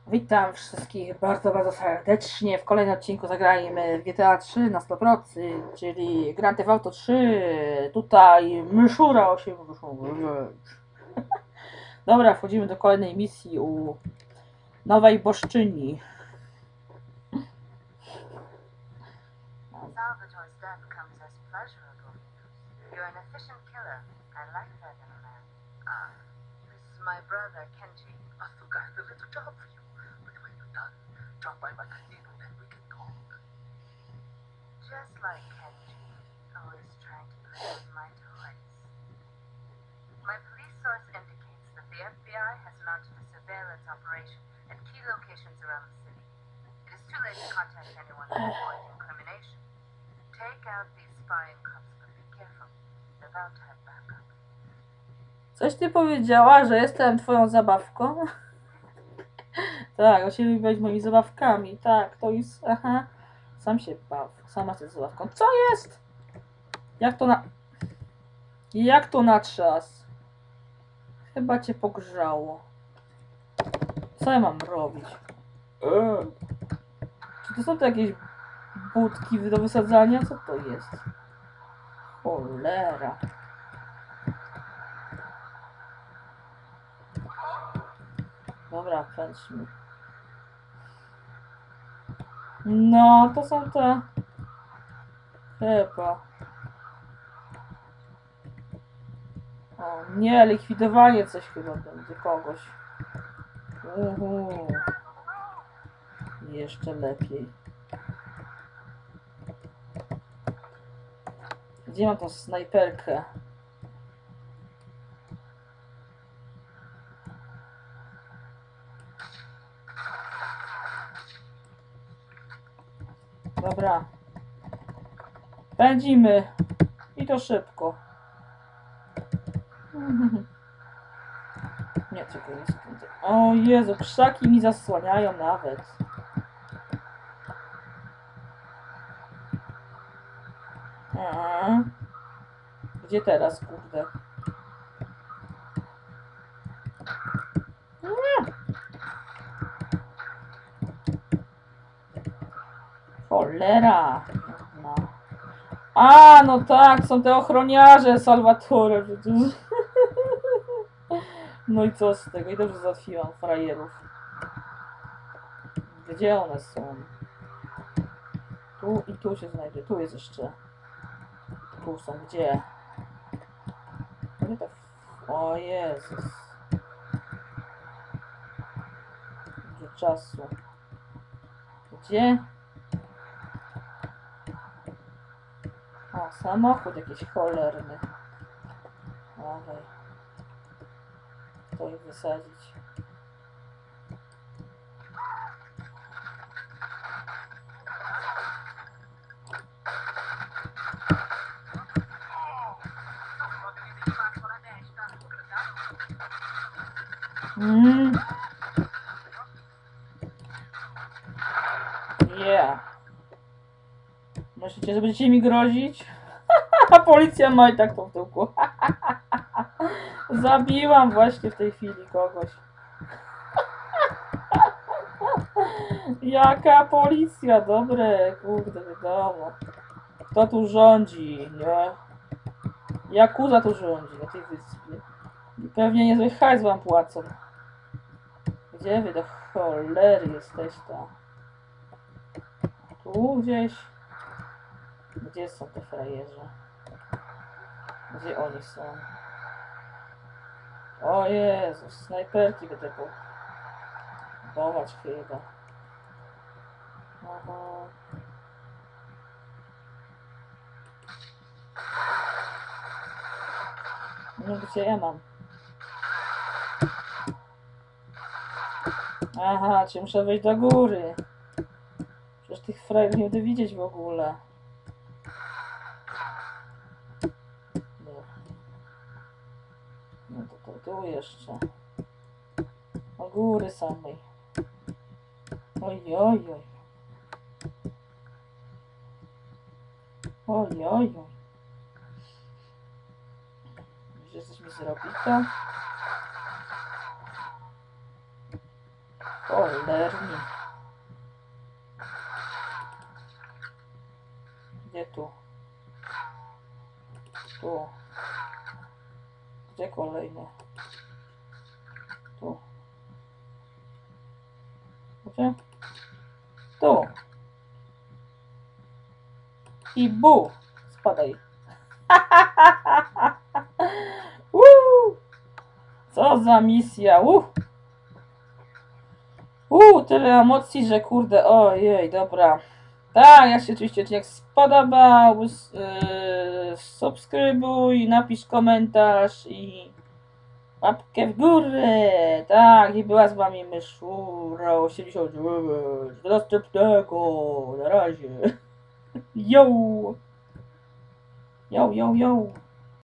Witam wszystkich bardzo serdecznie. W kolejnym odcinku zagrajmy w GTA 3 na 100%, czyli Grand Theft Auto 3. Tutaj myszura się muszą wyżyć. Dobra, wchodzimy do kolejnej misji u nowej boszczyni. Salvatore's death comes as pleasurable news. You're an efficient killer. I like that in a man. This is my brother, Kenji. I forgot the little job for you. But when you're done, drop by my casino and we can talk. Just like Kenji, always trying to play with my toys. My police source indicates that the FBI has mounted a surveillance operation at key locations around the city. It is too late to contact anyone to avoid incrimination. Take out these spying cups, but be careful. They're about to have backup. Coś ty powiedziała, że jestem twoją zabawką? Tak, chcieli być moimi zabawkami. Tak, to jest... Aha. Sam się baw. Sama jesteś zabawką. Co jest? Jak to na... Jak to na czas? Chyba cię pogrzało. Co ja mam robić? Czy to są to jakieś budki do wysadzania? Co to jest? Cholera. Dobra, pędźmy. No, to są te... Chyba. O nie, likwidowanie coś chyba będzie kogoś. Jeszcze lepiej. Gdzie mam tą snajperkę? Dobra. Pędzimy. I to szybko. Nie, czekaj, nie skręcę. O Jezu, krzaki mi zasłaniają nawet. Gdzie teraz, kurde? Cholera. No. A, no tak, są te ochroniarze Salvatore przecież. No i co z tego? I dobrze załatwiłam frajerów. Gdzie one są? Tu i tu się znajdzie. Tu jest jeszcze. Tu są. Gdzie? Gdzie to? O Jezus. Dużo czasu. Gdzie? O, samochód jakiś cholerny. Dawaj. To ich wysadzić. Yeah. Myślicie, że będziecie mi grozić? A policja ma i tak to w tyłku. Zabiłam właśnie w tej chwili kogoś. Jaka policja? Dobre, kurde, wiadomo. Kto tu rządzi, nie? Yakuza tu rządzi na tej wyspie. I pewnie niezły hajs wam płacą. Gdzie wy do cholery jesteście? Tu gdzieś? Gdzie są te frajerze? Gdzie oni są? O Jezus, snajperki będę próbować chyba. Aha. No gdzie ja mam? Aha, czy muszę wejść do góry? Przecież tych frajerów nie będę widzieć w ogóle. No to tu jeszcze. Do góry samej. Oj, oj, oj. Oj, oj, oj. Że coś mi zrobi to? Cholernie. Gdzie tu? Tu. Gdzie kolejne? Tu. Gdzie? Tu. I bu! Spadaj. Co za misja! Tyle emocji, że kurde, ojej, dobra. Tak, jak się oczywiście odcinek spodobał, subskrybuj, napisz komentarz i łapkę w górę. Tak, i była z wami Myszura 89. Do następnego. Na razie. Yo! Yo, yo, yo.